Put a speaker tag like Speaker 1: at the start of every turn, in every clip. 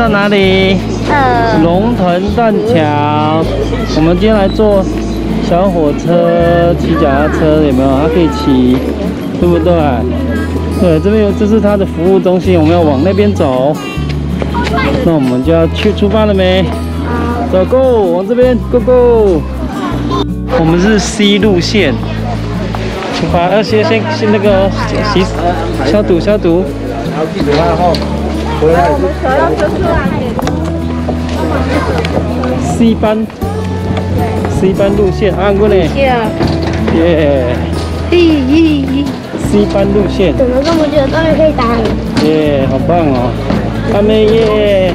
Speaker 1: 到哪里？龙腾断桥。我们今天来坐小火车、骑脚踏车，有没有？它可以骑，对不对？对，这边这是它的服务中心，我们要往那边走。那我们就要出发了没？走 ，Go， 往这边 ，Go Go。我们是 C 路线，出发。先那个洗消毒。然后记得后回来。我们手要伸出来。C 班路线，按过来。耶。C 班路线。
Speaker 2: 怎么这么久终于可以打你？
Speaker 1: 耶，好棒哦！阿妹耶。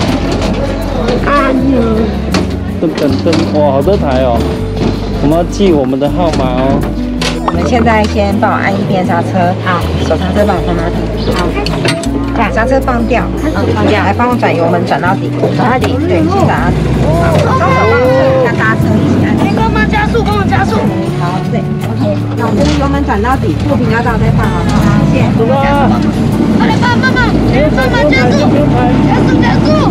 Speaker 1: 噔，哇，好多台哦！我们要记我们的号码哦。
Speaker 3: 我们现在先帮我按一边刹车，好，手刹车帮我放到底，好，这样刹车放掉，放掉，来帮我转油门转到底，转到底，对，先转到底，好，双手帮我跟刹车一起按，
Speaker 2: 帮忙加速，
Speaker 3: 好，对 ，OK， 那我们油门转到底，副频道到再放，好，谢谢，
Speaker 1: 走吧，
Speaker 2: 快点，慢慢加速，加速。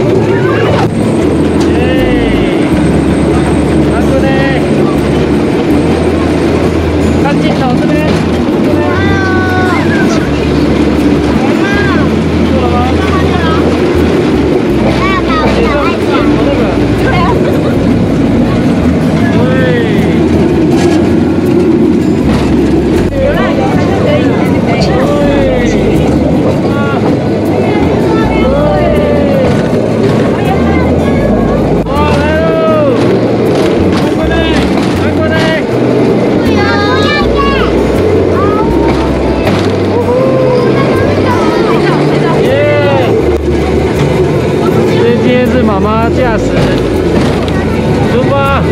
Speaker 2: 看镜头这边，驾驶，出发！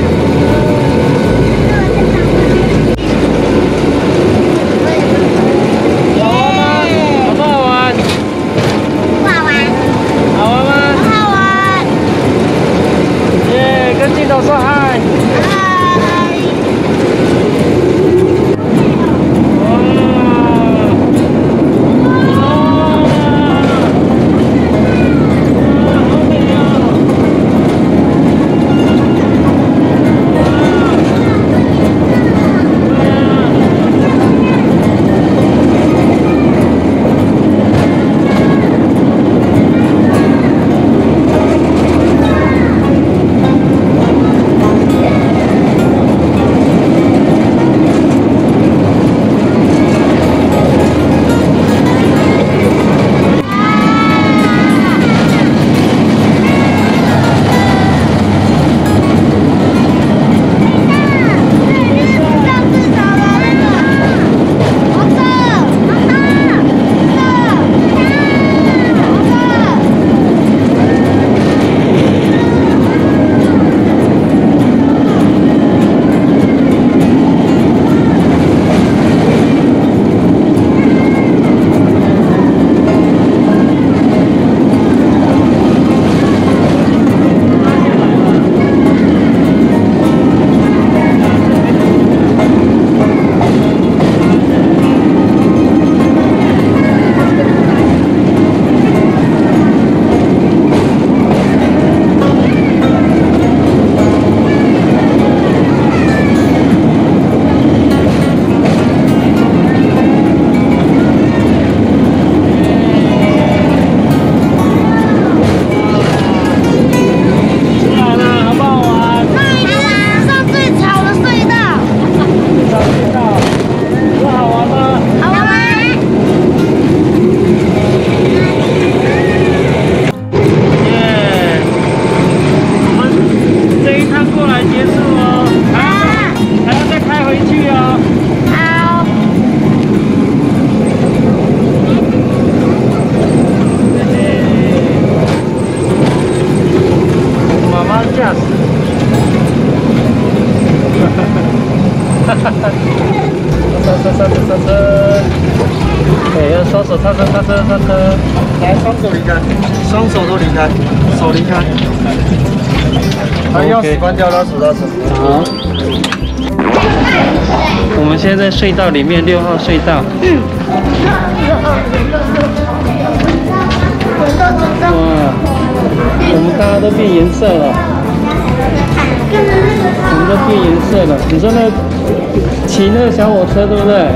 Speaker 2: 好不好玩？ 不好玩。
Speaker 1: 好玩吗？
Speaker 2: 好玩。
Speaker 1: 耶，跟镜头说嗨。对，要双手刹车，来，双手离开，双手都离开，手离开。把钥匙关掉，拉手。好。我们现在在隧道里面，6号隧道。哇。 们大家都变颜色了，我们都变颜色了。你说那骑那个小火车对不对？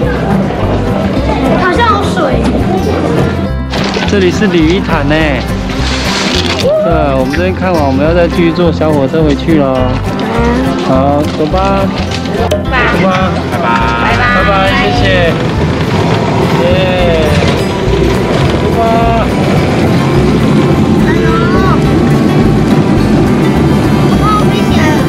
Speaker 2: 好像有水。
Speaker 1: 这里是鲤鱼潭呢。对，我们这边看完，我们要再继续坐小火车回去咯。好，走吧。走吧，拜拜，拜拜，谢谢。耶，走吧。
Speaker 2: 哎呦，好危险！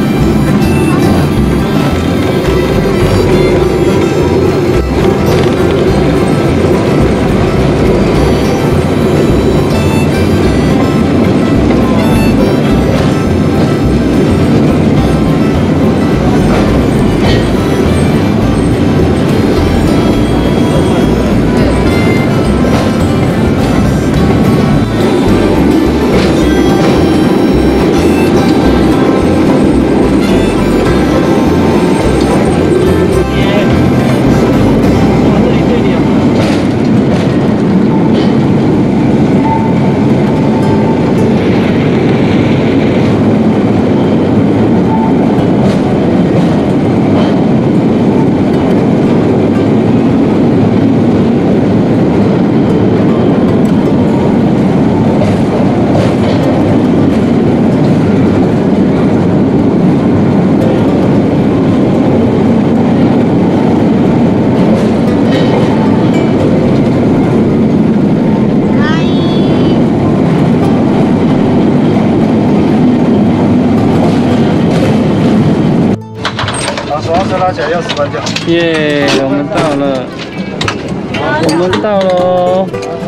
Speaker 4: 拉起来钥匙关掉。
Speaker 1: 耶，我们到了，我们到喽！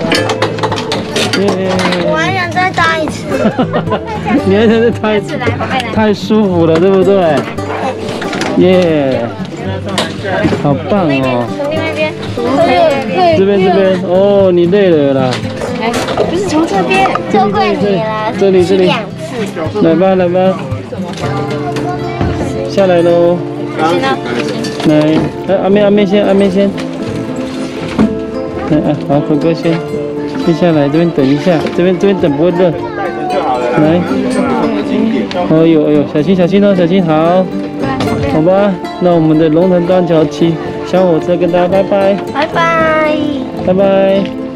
Speaker 1: 耶！
Speaker 2: 我还想再搭一次。
Speaker 1: 你还想再搭一次？太舒服了，对不对？耶！好棒哦！
Speaker 2: 从另外一边。
Speaker 1: 这边哦，你累了啦。
Speaker 2: 不是从这边。错怪你了。
Speaker 1: 这里。
Speaker 2: 2次。
Speaker 1: 来吧，下来喽。 来，阿妹先。来好，哥哥先下来，这边等一下，这边等不会热。来，哎呦，小心哦，小心好。好吧，那我们的龙腾断桥骑小火车跟大家拜拜。
Speaker 2: 拜拜。
Speaker 1: 拜拜。